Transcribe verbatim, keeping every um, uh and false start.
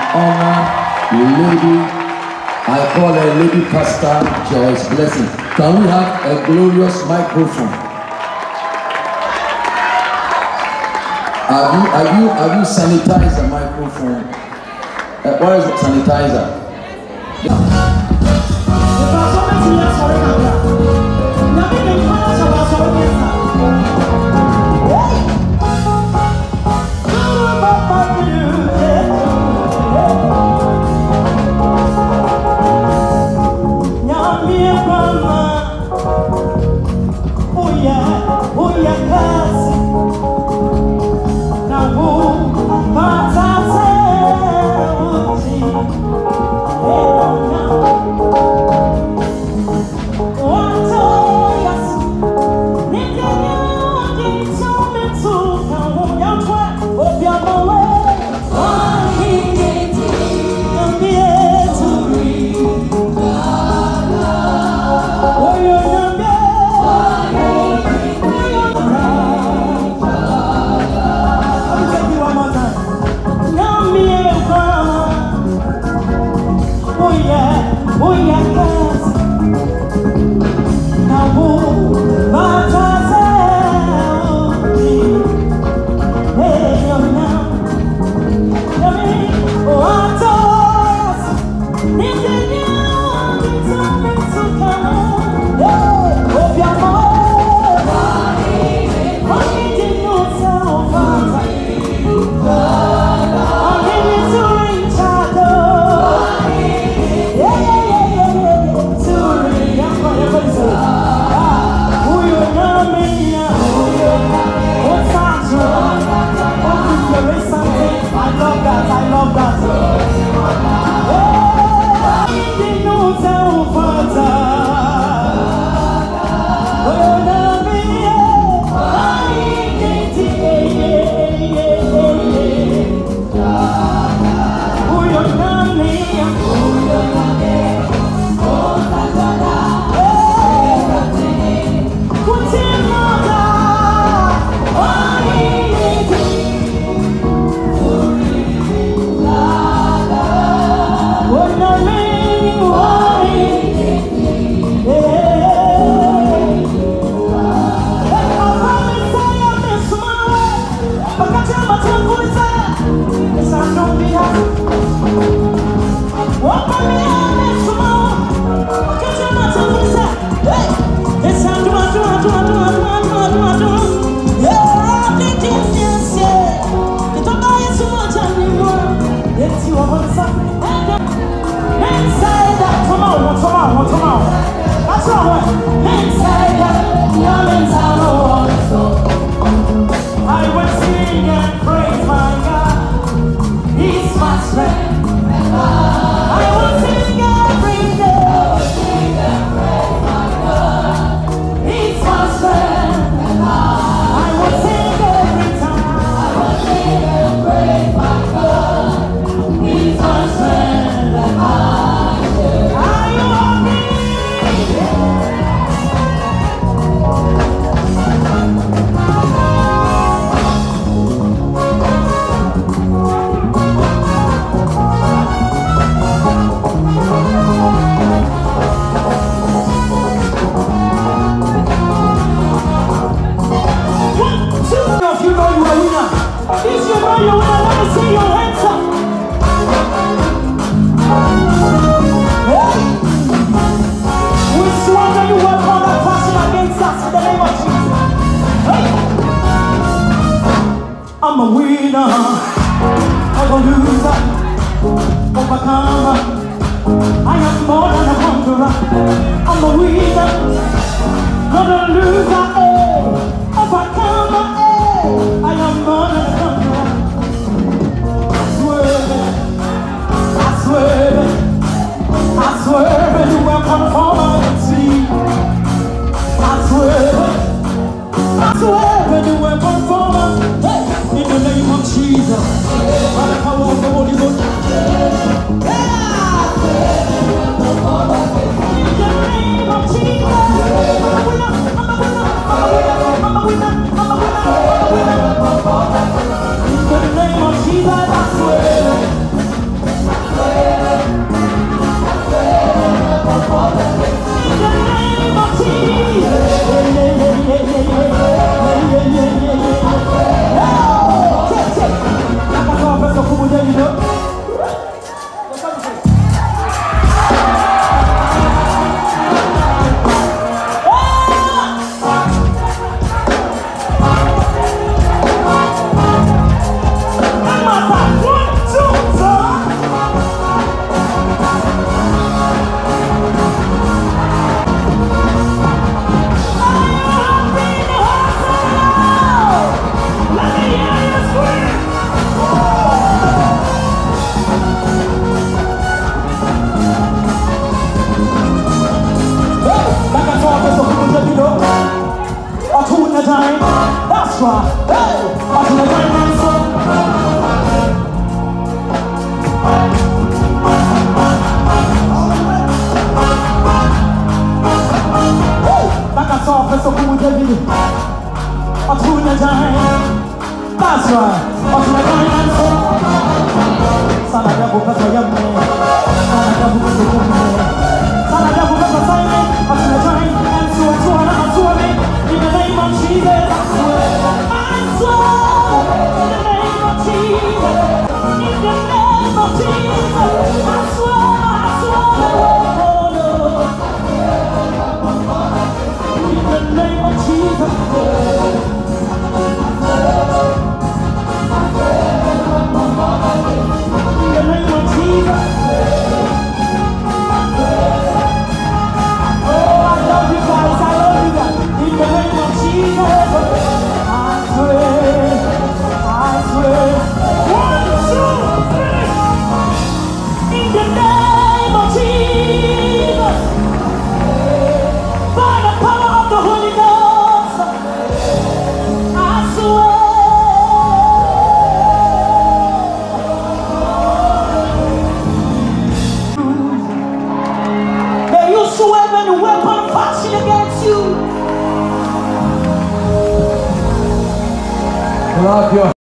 honor Lady, I call her Lady Pastor Joyce Blessing. Can we have a glorious microphone? Have you, have you, have you sanitized the microphone? Uh, where is the sanitizer? I'm a winner, I'm a loser, overcomer. I am more than a conqueror. I'm a winner, not a loser, eh. Overcomer, eh. I am more than a conqueror. I swear it, I swear it, I swear it, you will conform and see. I swear it, I swear it, you will conform. Hey. In the name of Jesus, by the power of the Holy Ghost. In the name of Jesus, I'm a winner, I'm a winner, I'm a winner. any weapon fashioned against you. Clap your